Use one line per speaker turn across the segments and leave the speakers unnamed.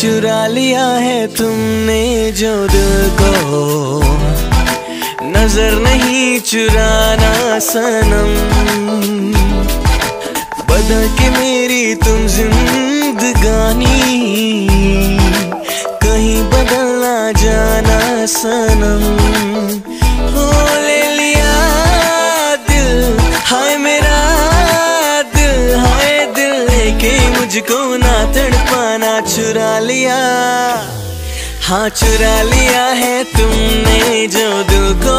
चुरा लिया है तुमने जो दिल को, नजर नहीं चुराना सनम। बदल के मेरी तुम जिंदगानी, कहीं बदल ना जाना सनम। हो ले लिया दिल, हाय मेरा दिल, हाय दिल लेके मुझको ना तड़पाना। चुरा लिया, हाँ चुरा लिया है तुमने जो दिल को,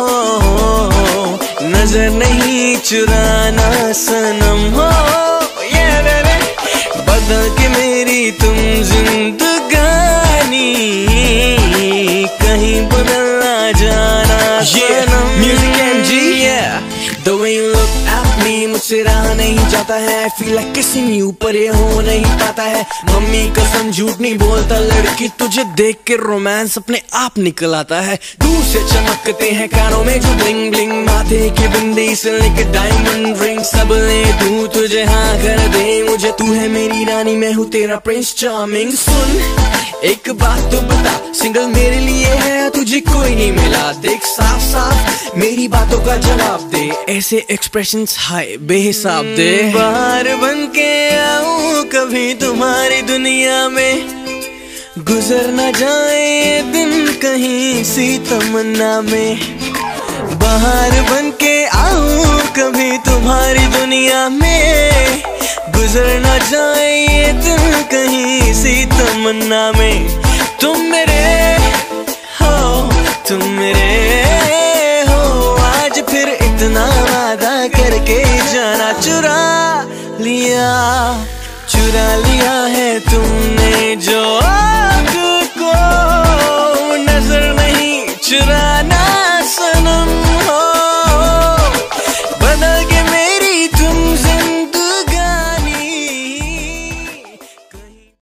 नजर नहीं चुराना सनम। हो ये रे बदल के मेरी तुम जिंदगानी, कहीं बदल ना जाना सनम।
Music MG,
The way you look at me, मुझसे रहा नहीं जाता है। I feel like kissing you, पर ये हो नहीं पाता है। मम्मी कसम झूठ नहीं बोलता, लड़की तुझे देख के रोमांस अपने आप निकल आता है। दूर से चमकते हैं कानों में जो ब्लिंग ब्लिंग, माथे की बिंदी से लेके डायमंड रिंग, सब ले दूं तुझे हाँ कर दे मुझे। तू है मेरी रानी, मैं हूँ तेरा प्रिंस चार्मिंग। सुन एक बात तो बता, सिंगल मेरे लिए है, तुझे कोई नहीं मिला। देख साफ साफ मेरी बातों का जवाब दे, ऐसे एक्सप्रेशंस हाय बेहिसाब दे। बाहर बन के आऊं कभी तुम्हारी दुनिया में, गुजर न जाए ये दिन कहीं सी तमन्ना में। बाहर बन के आऊं कभी तुम्हारी दुनिया में, गुजर न जाए ये दिन कहीं सी तमन्ना में। तुम मेरे हो, तुम मेरे हो, आज फिर इतना वादा करके जाना। चुरा लिया है तुमने जो